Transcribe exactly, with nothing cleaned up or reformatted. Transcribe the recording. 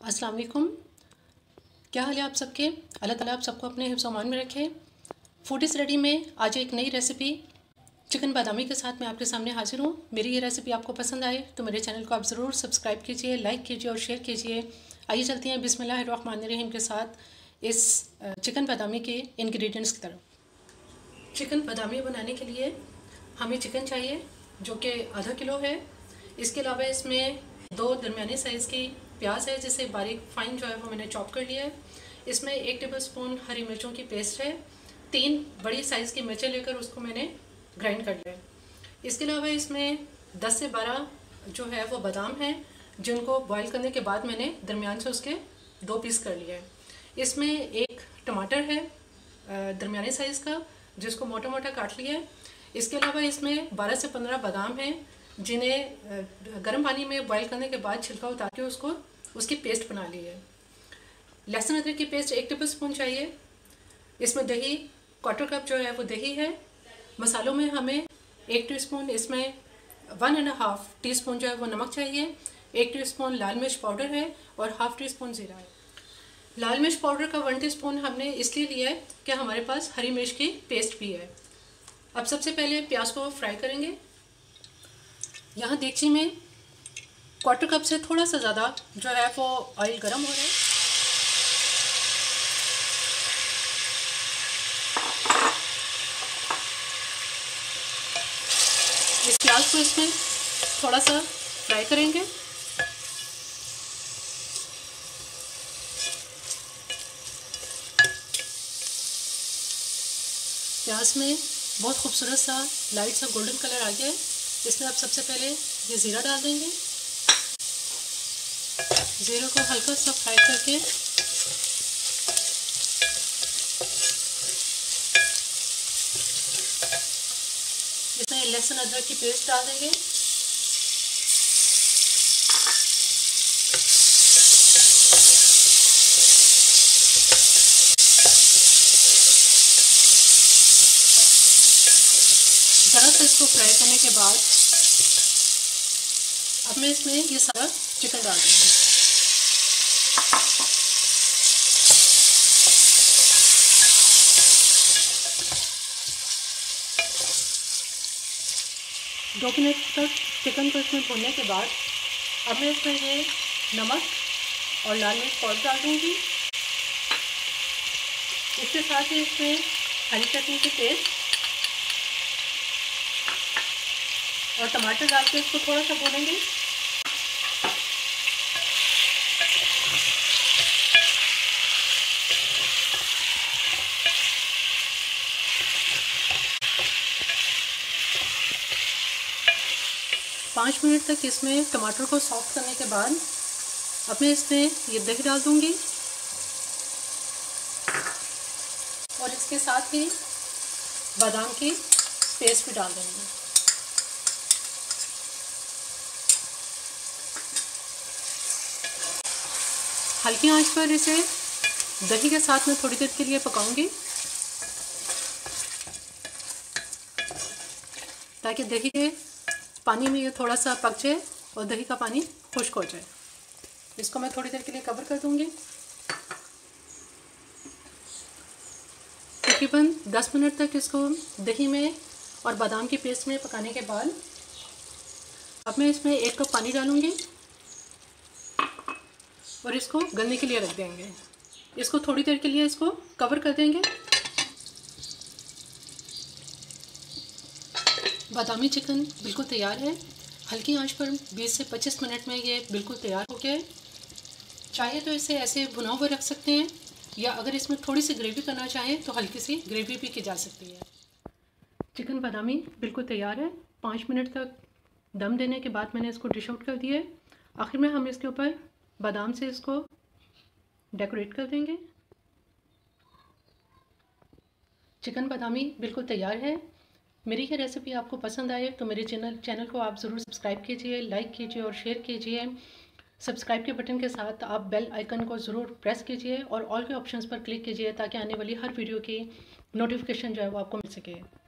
अस्सलाम वालेकुम। क्या हाल है आप सबके? अल्लाह ताला आप सबको अपने हिफ्ज़ अमान में रखे। फूड इज़ रेडी में आज एक नई रेसिपी चिकन बादामी के साथ मैं आपके सामने हाजिर हूँ। मेरी ये रेसिपी आपको पसंद आए तो मेरे चैनल को आप ज़रूर सब्सक्राइब कीजिए, लाइक कीजिए और शेयर कीजिए। आइए चलते हैं बिस्मिल्लाहिर्रहमानिर्रहीम के साथ इस चिकन बादामी के इंग्रेडिएंट्स की तरफ। चिकन बादामी बनाने के लिए हमें चिकन चाहिए जो कि आधा किलो है। इसके अलावा इसमें दो दरमियाने साइज़ की प्याज है जिसे बारीक फाइन जो है वो मैंने चॉप कर लिया है। इसमें एक टेबल स्पून हरी मिर्चों की पेस्ट है। तीन बड़ी साइज़ की मिर्चें लेकर उसको मैंने ग्राइंड कर लिया है। इसके अलावा इसमें दस से बारह जो है वो बादाम हैं जिनको बॉईल करने के बाद मैंने दरमियान से उसके दो पीस कर लिए हैं। इसमें एक टमाटर है दरमियाने साइज़ का जिसको मोटा मोटा काट लिया है। इसके अलावा इसमें बारह से पंद्रह बादाम हैं जिन्हें गर्म पानी में बॉईल करने के बाद छिलका उतार के उसको उसकी पेस्ट बना ली है। लहसुन अदरक की पेस्ट एक टेबल स्पून चाहिए। इसमें दही क्वार्टर कप जो है वो दही है। मसालों में हमें एक टीस्पून इसमें one and half teaspoon जो है वो नमक चाहिए। एक टीस्पून लाल मिर्च पाउडर है और हाफ टी स्पून ज़ीरा है। लाल मिर्च पाउडर का वन टीस्पून हमने इसलिए लिया है कि हमारे पास हरी मिर्च की पेस्ट भी है। अब सबसे पहले प्याज को फ्राई करेंगे। यहाँ देगची में क्वार्टर कप से थोड़ा सा ज़्यादा जो है वो ऑयल गर्म हो रहा है। इस प्याज को इसमें थोड़ा सा फ्राई करेंगे। प्याज में बहुत खूबसूरत सा लाइट सा गोल्डन कलर आ गया है। इसमें आप सबसे पहले ये ज़ीरा डाल देंगे। ज़ीरे को हल्का सा फ्राई करके इसमें लहसुन अदरक की पेस्ट डाल देंगे। ज़रा सा इसको फ्राई करने के बाद अब मैं इसमें ये सारा चिकन डाल दूँगी। दो मिनट तक चिकन को इसमें भूनने के बाद अब मैं इसमें ये नमक और लाल मिर्च पाउडर डाल दूँगी। इसके साथ ही इसमें हरी चटनी की पेस्ट और टमाटर डाल के इसको थोड़ा सा भूनेंगे। पाँच मिनट तक इसमें टमाटर को सॉफ्ट करने के बाद अब मैं इसमें ये दही डाल दूँगी और इसके साथ ही बादाम की पेस्ट भी डाल दूँगी। हल्की आंच पर इसे दही के साथ में थोड़ी देर के लिए पकाऊंगी ताकि दही के पानी में ये थोड़ा सा पक जाए और दही का पानी खुश्क हो जाए। इसको मैं थोड़ी देर के लिए कवर कर दूंगी। तकरीबन दस मिनट तक इसको दही में और बादाम की पेस्ट में पकाने के बाद अब मैं इसमें एक कप पानी डालूंगी और इसको गलने के लिए रख देंगे। इसको थोड़ी देर के लिए इसको कवर कर देंगे। बादामी चिकन बिल्कुल तैयार है। हल्की आंच पर बीस से पच्चीस मिनट में ये बिल्कुल तैयार हो गया है। चाहे तो इसे ऐसे भुना हुआ रख सकते हैं या अगर इसमें थोड़ी सी ग्रेवी करना चाहें तो हल्की सी ग्रेवी भी की जा सकती है। चिकन बादामी बिल्कुल तैयार है। पाँच मिनट तक दम देने के बाद मैंने इसको डिश आउट कर दिया है। आखिर में हम इसके ऊपर बादाम से इसको डेकोरेट कर देंगे। चिकन बादामी बिल्कुल तैयार है। मेरी ये रेसिपी आपको पसंद आए तो मेरे चैनल चैनल को आप ज़रूर सब्सक्राइब कीजिए, लाइक कीजिए और शेयर कीजिए। सब्सक्राइब के बटन के साथ आप बेल आइकन को ज़रूर प्रेस कीजिए और ऑल के ऑप्शंस पर क्लिक कीजिए ताकि आने वाली हर वीडियो की नोटिफिकेशन जो है वो आपको मिल सके।